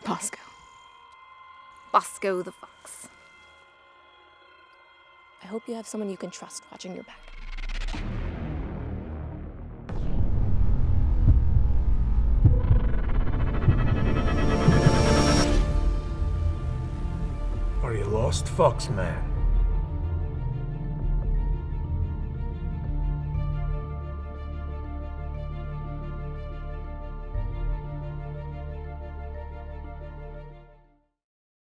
Bosco. Bosco the fox. I hope you have someone you can trust watching your back. Are you lost, Foxman?